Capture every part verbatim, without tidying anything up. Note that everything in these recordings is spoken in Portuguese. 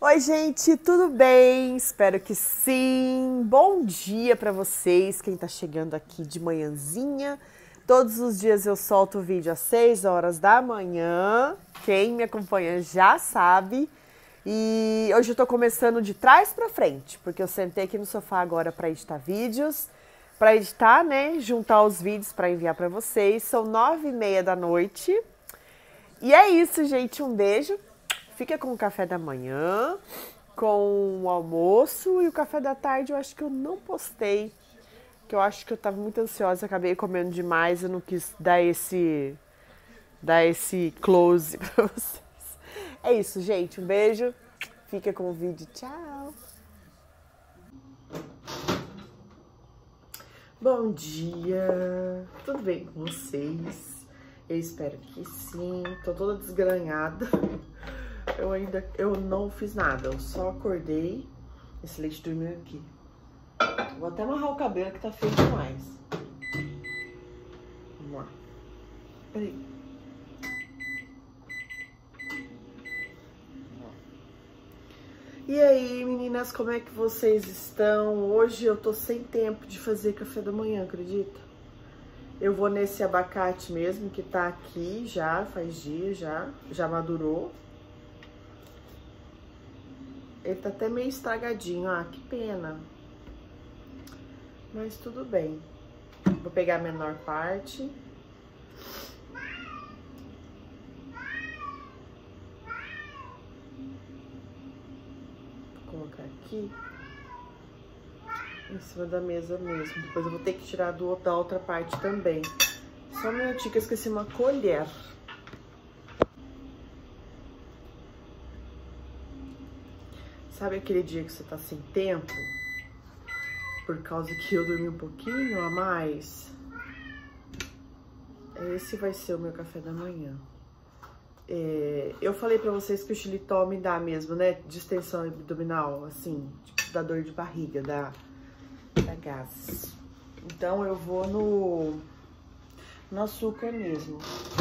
Oi, gente, tudo bem? Espero que sim. Bom dia para vocês, quem tá chegando aqui de manhãzinha. Todos os dias eu solto o vídeo às seis horas da manhã. Quem me acompanha já sabe. E hoje eu tô começando de trás para frente, porque eu sentei aqui no sofá agora para editar vídeos, para editar, né, juntar os vídeos para enviar para vocês. São nove e meia da noite. E é isso, gente. Um beijo. Fica com o café da manhã, com o almoço e o café da tarde eu acho que eu não postei, que eu acho que eu tava muito ansiosa, acabei comendo demais, eu não quis dar esse, dar esse close pra vocês. É isso, gente, um beijo, fica com o vídeo, tchau! Bom dia, tudo bem com vocês? Eu espero que sim, tô toda desgranhada. Eu ainda, eu não fiz nada, eu só acordei, esse leite dormiu aqui. Vou até amarrar o cabelo que tá feio demais. Vamos lá. Peraí. E aí, meninas, como é que vocês estão? Hoje eu tô sem tempo de fazer café da manhã, acredita? Eu vou nesse abacate mesmo, que tá aqui já, faz dias já, já madurou. Ele tá até meio estragadinho, ah, que pena. Mas tudo bem. Vou pegar a menor parte. Vou colocar aqui. Em cima da mesa mesmo. Depois eu vou ter que tirar do, da outra parte também. Só um minutinho que eu esqueci uma colher. Sabe aquele dia que você tá sem tempo? Por causa que eu dormi um pouquinho a mais? Esse vai ser o meu café da manhã. É, eu falei pra vocês que o xilitol me dá mesmo, né? Distensão abdominal, assim, tipo, da dor de barriga, da, da gases. Então eu vou no, no açúcar mesmo.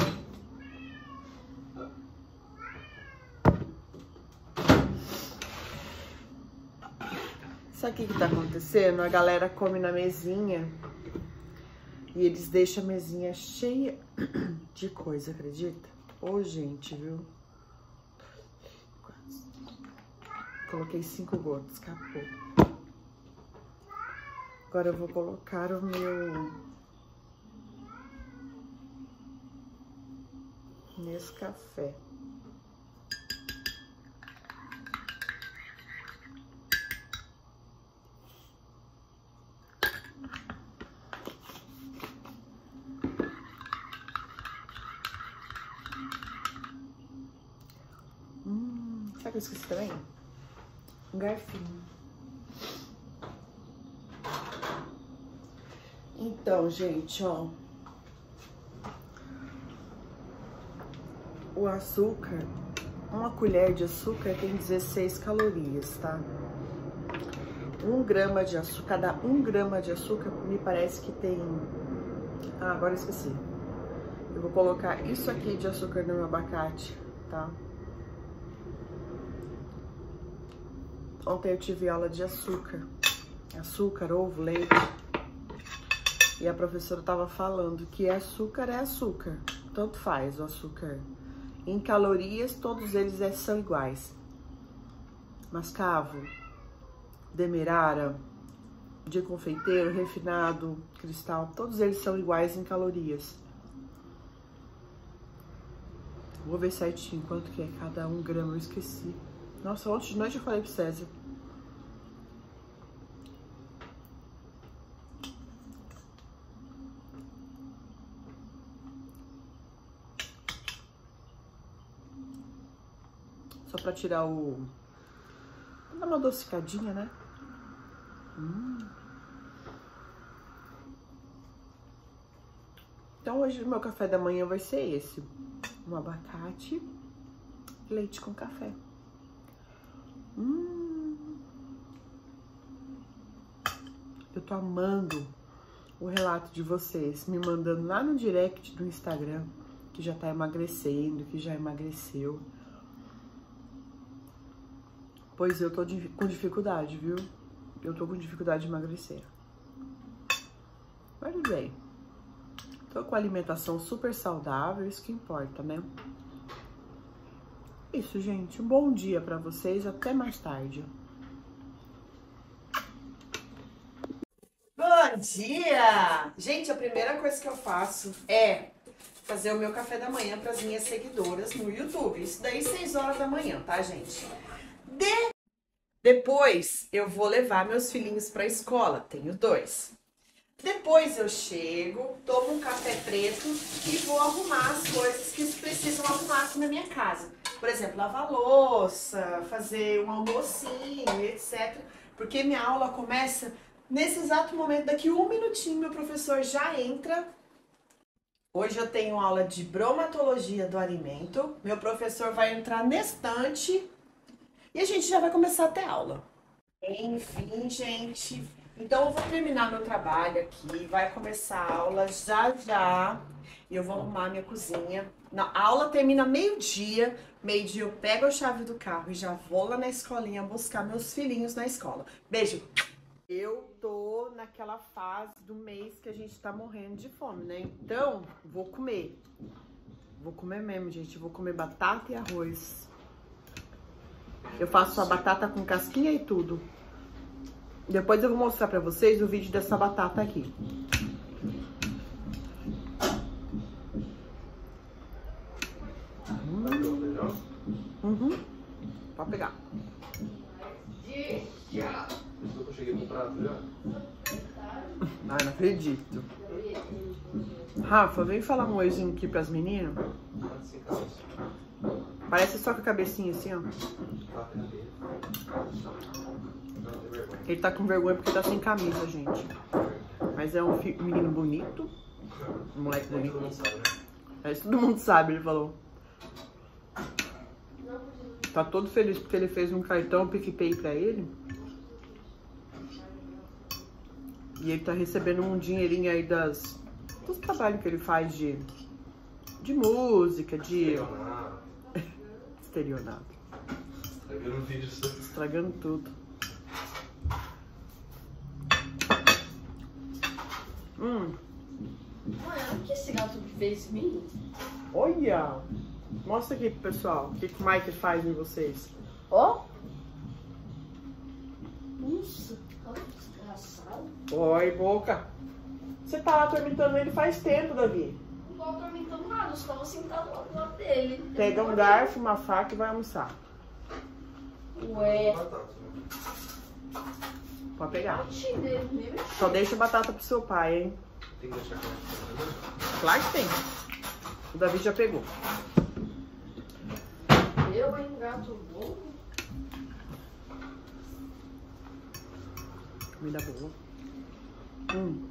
Sabe o que que tá acontecendo? A galera come na mesinha e eles deixam a mesinha cheia de coisa, acredita? Ô, gente, viu? Coloquei cinco gotas, acabou. Agora eu vou colocar o meu Nescafé. Hum, sabe o que eu esqueci também? Um garfinho. Então, gente, ó. O açúcar, uma colher de açúcar tem dezesseis calorias, tá? Um grama de açúcar, cada um grama de açúcar me parece que tem... Ah, agora eu esqueci. Eu vou colocar isso aqui de açúcar no meu abacate, tá? Ontem eu tive aula de açúcar. Açúcar, ovo, leite. E a professora tava falando que açúcar é açúcar. Tanto faz o açúcar. Em calorias, todos eles são iguais. Mascavo, demerara, de confeiteiro, refinado, cristal, todos eles são iguais em calorias. Vou ver certinho quanto que é cada um grama, eu esqueci. Nossa, ontem de noite eu falei pro César. Só pra tirar o... Dá uma adocicadinha, né? Hum. Então hoje o meu café da manhã vai ser esse. Um abacate, leite com café. Hum. Eu tô amando o relato de vocês, me mandando lá no direct do Instagram, que já tá emagrecendo, que já emagreceu. Pois eu tô de, com dificuldade, viu? Eu tô com dificuldade de emagrecer. Mas tudo bem. Tô com alimentação super saudável, isso que importa, né? Isso, gente. Um bom dia pra vocês. Até mais tarde. Bom dia! Gente, a primeira coisa que eu faço é fazer o meu café da manhã para as minhas seguidoras no YouTube. Isso daí seis horas da manhã, tá, gente? De... Depois eu vou levar meus filhinhos para a escola. Tenho dois. Depois eu chego, tomo um café preto e vou arrumar as coisas que precisam arrumar aqui na minha casa. Por exemplo, lavar louça, fazer um almocinho, etcétera. Porque minha aula começa nesse exato momento. Daqui um minutinho meu professor já entra. Hoje eu tenho aula de bromatologia do alimento. Meu professor vai entrar na estante e a gente já vai começar a ter aula. Enfim, gente. Então eu vou terminar meu trabalho aqui, vai começar a aula já já. E eu vou arrumar minha cozinha. A aula termina meio-dia. Meio-dia eu pego a chave do carro e já vou lá na escolinha buscar meus filhinhos na escola. Beijo! Eu tô naquela fase do mês que a gente tá morrendo de fome, né? Então, vou comer. Vou comer mesmo, gente. Vou comer batata e arroz. Eu faço a batata com casquinha e tudo. Depois eu vou mostrar pra vocês o vídeo dessa batata aqui. Hum. Uhum. Pode pegar. Eu cheguei com o prato já? Ai, não acredito. Rafa, vem falar um oizinho aqui pras meninas. Parece só com a cabecinha assim, ó. Ele tá com vergonha porque tá sem camisa, gente. Mas é um menino bonito. Um moleque bonito. É, isso todo mundo sabe, ele falou. Tá todo feliz porque ele fez um cartão PicPay pra ele. E ele tá recebendo um dinheirinho aí das, dos trabalhos que ele faz de, de música, de... Estelionato. Estragando o vídeo. Estragando tudo. Hum. Mãe, o que esse gato fez em mim? Olha! Mostra aqui pro pessoal o que, que o Mike faz em vocês. Ó! Nossa, que desgraçado. Oi, boca! Você tá lá atormentando ele faz tempo, Davi. Não tô atormentando nada, eu só tava sentado lá do lado dele. Pega um garfo, uma faca e vai almoçar. Ué. Pode pegar. Dele, Só deixa a batata pro seu pai, hein? Tem que deixar claro. Claro que tem. O Davi já pegou. Eu, hein, gato bom. Comida boa. Hum.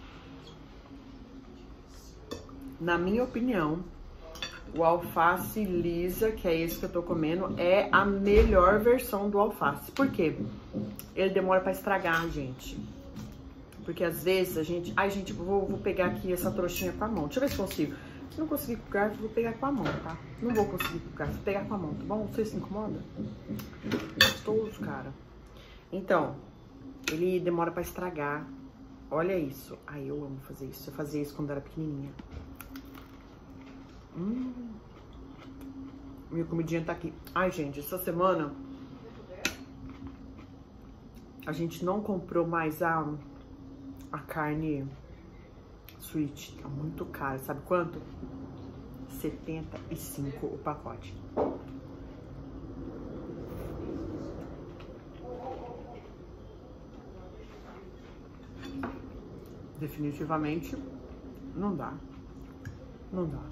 Na minha opinião, o alface lisa, que é esse que eu tô comendo, é a melhor versão do alface. Por quê? Ele demora pra estragar, gente. Porque às vezes a gente... Ai, gente, vou, vou pegar aqui essa trouxinha com a mão. Deixa eu ver se consigo. Se não conseguir com o garfo, vou pegar com a mão, tá? Não vou conseguir com o garfo, vou pegar com a mão, tá bom? Você se incomoda? Gostoso, cara. Então, ele demora pra estragar. Olha isso. Ai, eu amo fazer isso. Eu fazia isso quando era pequenininha. Hum. Minha comidinha tá aqui. Ai, gente, essa semana a gente não comprou mais a, a carne sweet. Tá muito caro. Sabe quanto? setenta e cinco o pacote. Definitivamente não dá. Não dá.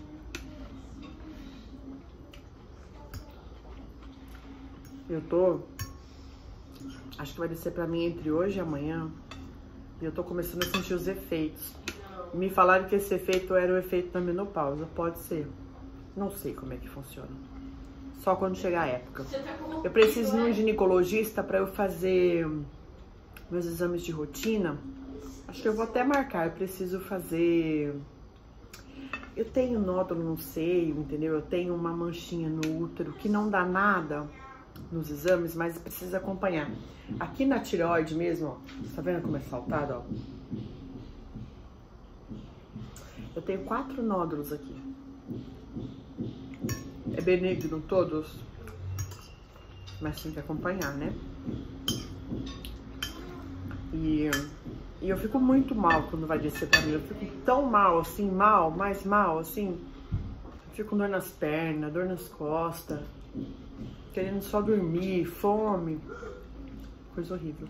Eu tô... Acho que vai descer pra mim entre hoje e amanhã. E eu tô começando a sentir os efeitos. Me falaram que esse efeito era o efeito da menopausa. Pode ser. Não sei como é que funciona. Só quando chegar a época. Eu preciso ir num ginecologista pra eu fazer meus exames de rotina. Acho que eu vou até marcar. Eu preciso fazer... Eu tenho nódulo no seio, entendeu? Eu tenho uma manchinha no útero que não dá nada. nos exames, mas precisa acompanhar. Aqui na tireoide mesmo, ó, tá vendo como é saltado, ó? Eu tenho quatro nódulos aqui. É benigno todos, mas tem que acompanhar, né? E, e eu fico muito mal quando vai descer pra mim. Eu fico tão mal, assim, mal, mais mal, assim. Fico com dor nas pernas, dor nas costas, querendo só dormir, fome. Coisa horrível.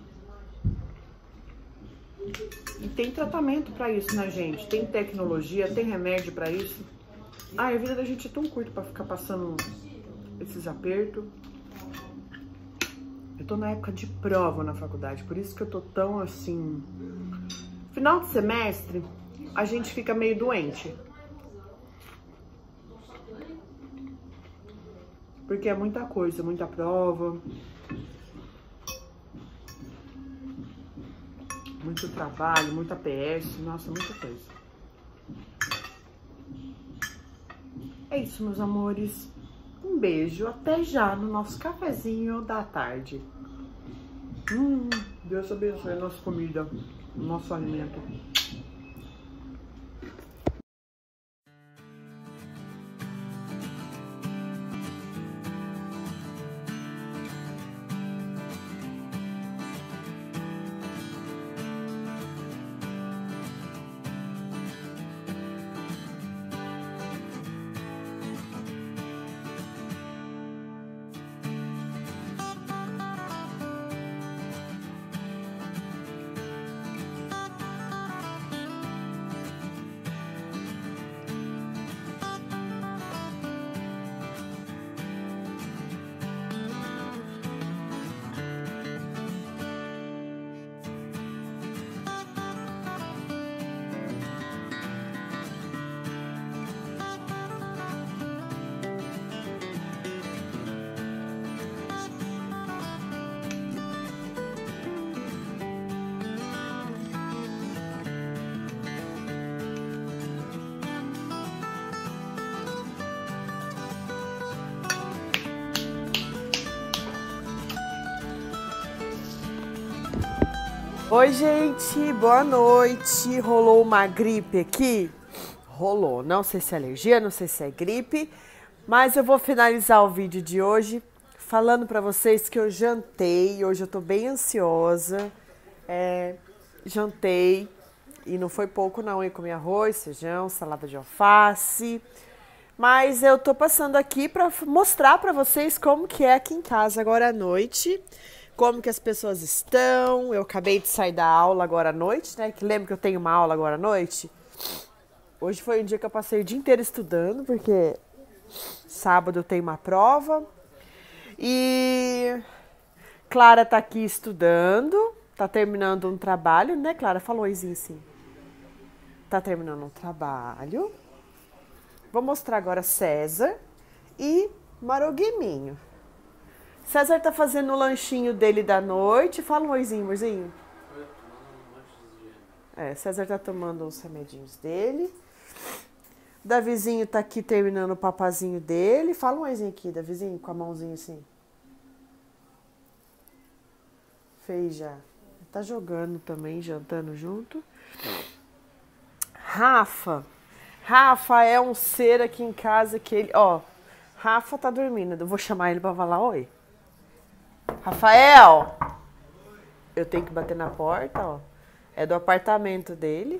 E tem tratamento pra isso, né, gente? Tem tecnologia, tem remédio pra isso. Ah, a vida da gente é tão curta pra ficar passando esses apertos. Eu tô na época de prova na faculdade, por isso que eu tô tão assim... Final de semestre, a gente fica meio doente. Porque é muita coisa, muita prova. Muito trabalho, muita P S, nossa, muita coisa. É isso, meus amores. Um beijo, até já no nosso cafezinho da tarde. Hum, Deus abençoe a nossa comida, o nosso alimento. Oi, gente, boa noite. Rolou uma gripe aqui? Rolou. Não sei se é alergia, não sei se é gripe, mas eu vou finalizar o vídeo de hoje falando pra vocês que eu jantei. Hoje eu tô bem ansiosa. É, jantei e não foi pouco não, eu comi arroz, feijão, salada de alface. Mas eu tô passando aqui pra mostrar pra vocês como que é aqui em casa agora à noite. Como que as pessoas estão. Eu acabei de sair da aula agora à noite, né? Que lembra que eu tenho uma aula agora à noite? Hoje foi um dia que eu passei o dia inteiro estudando, porque sábado eu tenho uma prova. E Clara tá aqui estudando, tá terminando um trabalho, né, Clara? Fala um oizinho sim. Tá terminando um trabalho. Vou mostrar agora César e Marogueminho. César tá fazendo o lanchinho dele da noite. Fala um oizinho, amorzinho. É, César tá tomando os remedinhos dele. Davizinho tá aqui terminando o papazinho dele. Fala um oizinho aqui, Davizinho, com a mãozinha assim. Fez já. Tá jogando também, jantando junto. Rafa. Rafa é um ser aqui em casa que ele... Ó, Rafa tá dormindo. Eu vou chamar ele pra falar oi. Rafael! Eu tenho que bater na porta, ó. É do apartamento dele.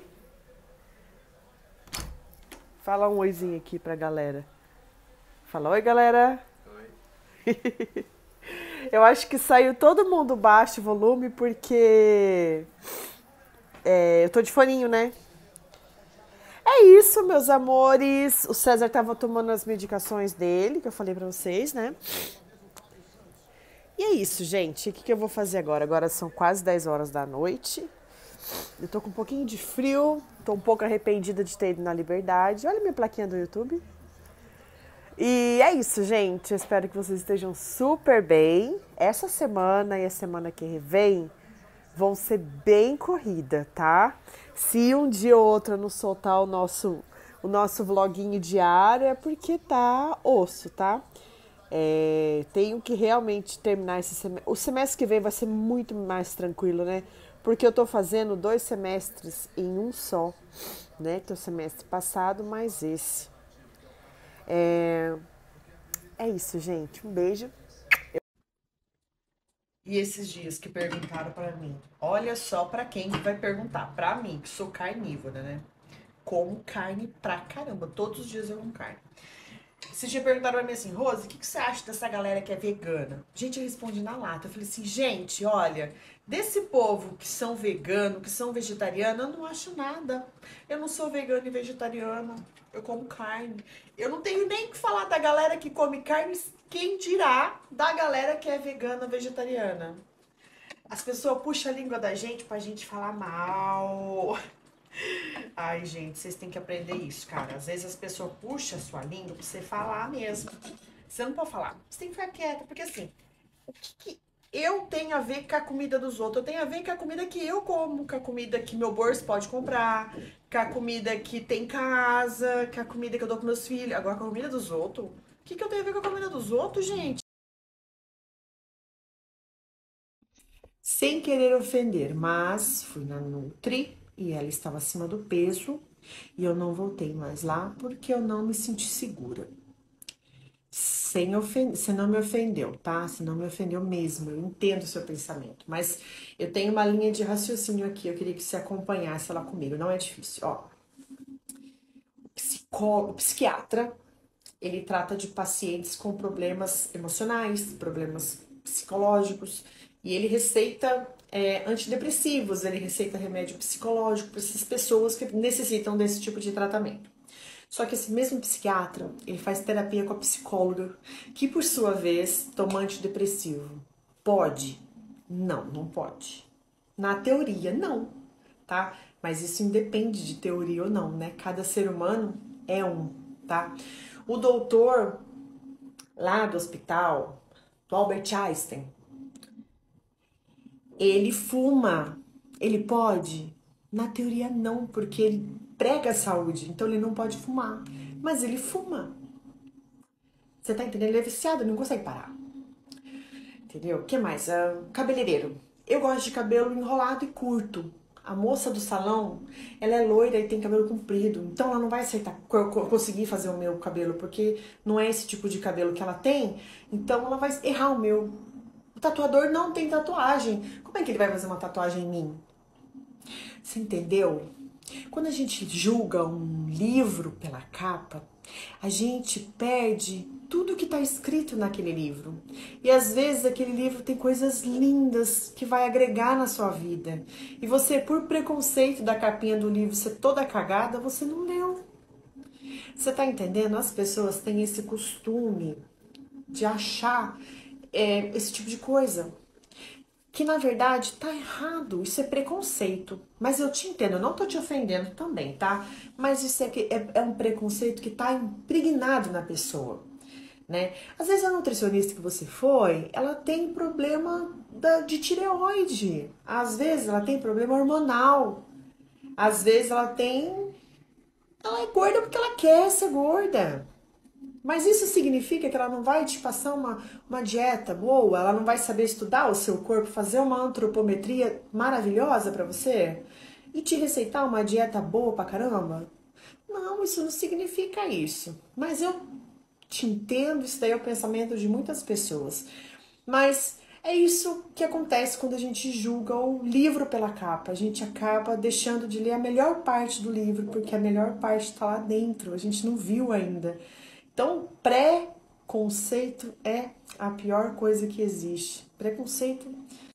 Fala um oizinho aqui pra galera. Fala oi, galera. Oi. Eu acho que saiu todo mundo baixo o volume porque é, eu tô de foninho, né? É isso, meus amores. O César tava tomando as medicações dele, que eu falei pra vocês, né? E é isso, gente. O que, que eu vou fazer agora? Agora são quase dez horas da noite. Eu tô com um pouquinho de frio. Tô um pouco arrependida de ter ido na Liberdade. Olha minha plaquinha do YouTube. E é isso, gente. Eu espero que vocês estejam super bem. Essa semana e a semana que vem vão ser bem corrida, tá? Se um dia ou outro eu não soltar o nosso, o nosso vloguinho diário, é porque tá osso, tá? É, tenho que realmente terminar esse semestre. O semestre que vem vai ser muito mais tranquilo, né? Porque eu tô fazendo dois semestres em um só, né? Que é o semestre passado, mais esse. É, é isso, gente. Um beijo. E esses dias que perguntaram pra mim, olha só pra quem que vai perguntar, pra mim, que sou carnívora, né? Como carne pra caramba, todos os dias eu como carne. Esses dias perguntaram pra mim assim, Rose, o que, que você acha dessa galera que é vegana? Gente, eu respondi na lata, eu falei assim, gente, olha, desse povo que são vegano, que são vegetariano, eu não acho nada. Eu não sou vegana e vegetariana, eu como carne. Eu não tenho nem que falar da galera que come carne, quem dirá da galera que é vegana, vegetariana. As pessoas puxam a língua da gente pra gente falar mal. Ai, gente, vocês têm que aprender isso, cara. Às vezes as pessoas puxam a sua língua pra você falar mesmo. Você não pode falar. Você tem que ficar quieta, porque assim, o que, que eu tenho a ver com a comida dos outros? Eu tenho a ver com a comida que eu como, com a comida que meu bolso pode comprar, com a comida que tem em casa, com a comida que eu dou pros meus filhos. Agora, com a comida dos outros? O que, que eu tenho a ver com a comida dos outros, gente? Sem querer ofender, mas fui na Nutri e ela estava acima do peso e eu não voltei mais lá porque eu não me senti segura. Sem ofender, você não me ofendeu, tá? Você não me ofendeu mesmo, eu entendo o seu pensamento, mas eu tenho uma linha de raciocínio aqui, eu queria que você acompanhasse ela comigo, não é difícil, ó. O psicólogo, o psiquiatra, ele trata de pacientes com problemas emocionais, problemas psicológicos, e ele receita é, antidepressivos, ele receita remédio psicológico para essas pessoas que necessitam desse tipo de tratamento. Só que esse mesmo psiquiatra, ele faz terapia com a psicóloga, que por sua vez toma antidepressivo. Pode? Não, não pode. Na teoria, não, tá? Mas isso independe de teoria ou não, né? Cada ser humano é um, tá? O doutor lá do hospital, do Albert Einstein, ele fuma. Ele pode? Na teoria não, porque ele prega a saúde, então ele não pode fumar. Mas ele fuma. Você tá entendendo? Ele é viciado, ele não consegue parar. Entendeu? O que mais? Uh, cabeleireiro. Eu gosto de cabelo enrolado e curto. A moça do salão, ela é loira e tem cabelo comprido. Então ela não vai aceitar conseguir fazer o meu cabelo, porque não é esse tipo de cabelo que ela tem. Então ela vai errar o meu. O tatuador não tem tatuagem. Como é que ele vai fazer uma tatuagem em mim? Você entendeu? Quando a gente julga um livro pela capa, a gente perde tudo que está escrito naquele livro. E às vezes aquele livro tem coisas lindas que vai agregar na sua vida. E você, por preconceito da capinha do livro ser toda cagada, você não leu. Você tá entendendo? As pessoas têm esse costume de achar é, esse tipo de coisa. Que na verdade tá errado, isso é preconceito. Mas eu te entendo, eu não tô te ofendendo também, tá? Mas isso é, que é, é um preconceito que tá impregnado na pessoa, né? Às vezes a nutricionista que você foi, ela tem problema da, de tireoide. Às vezes ela tem problema hormonal. Às vezes ela tem... Ela é gorda porque ela quer ser gorda. Mas isso significa que ela não vai te passar uma, uma dieta boa? Ela não vai saber estudar o seu corpo, fazer uma antropometria maravilhosa pra você? E te receitar uma dieta boa pra caramba? Não, isso não significa isso. Mas eu te entendo, isso daí é o pensamento de muitas pessoas. Mas é isso que acontece quando a gente julga o livro pela capa. A gente acaba deixando de ler a melhor parte do livro, porque a melhor parte está lá dentro, a gente não viu ainda. Então, preconceito é a pior coisa que existe. Preconceito